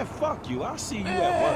Man, fuck you. I'll see you at work.